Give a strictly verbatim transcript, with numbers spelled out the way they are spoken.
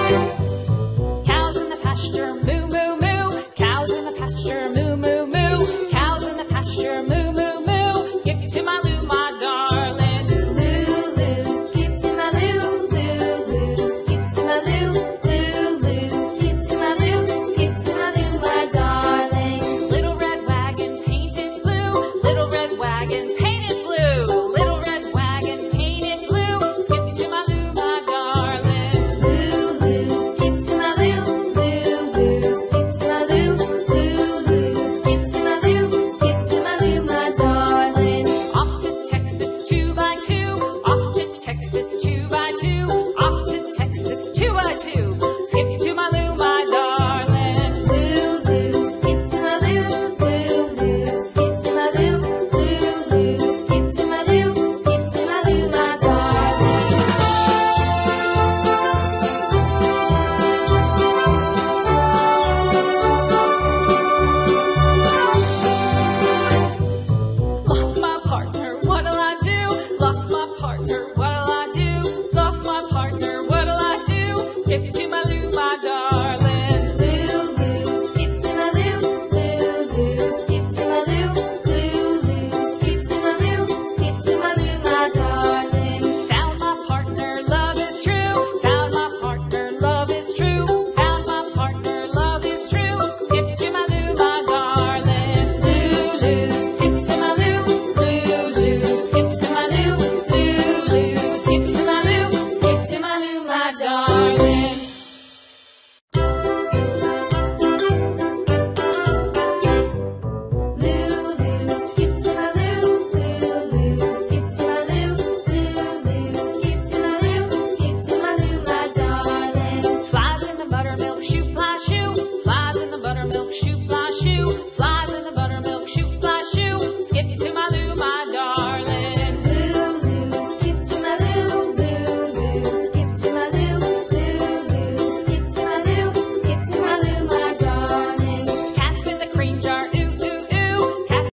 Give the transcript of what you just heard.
Cows in the pasture, moo, moo, moo. Cows in the pasture, moo, moo, moo. Cows in the pasture, moo, moo, moo. Skip to my loo, my darling. Loo, loo, skip to my loo. Loo, loo, skip to my loo. Loo, loo, skip to my loo. Skip to my loo, my darling. Little red wagon painted blue. Little red wagon painted blue. Little red wagon painted blue. Skip to my loo, my darling. Loo, loo, skip to my loo. Loo, loo, skip to my loo. Loo, loo, skip to my loo. Skip to my loo, my darling. Off to Texas two by two. Off to Texas two by two. Off to Texas two by two. Skip to my loo, my darling. Loo, loo, skip to my loo. Loo, loo, skip to my loo. Loo, loo, skip to my loo. Skip to my loo, my darling. Lost my partner, what'll I do? Lost my partner, what'll I do? Lost my partner, what'll I do? Skip to my loo, my darling. Loo, loo, skip to my loo. Loo, loo, skip to my loo. Loo, loo, skip to my loo. Skip to my loo, my darling. Found my partner, love is true. Found my partner, love is true. Found my partner, love is true. Skip to my loo, my darling. Loo, loo, skip to my loo. Loo, loo, skip to my loo. Loo, loo, skip to my loo. Skip to my loo, my darling.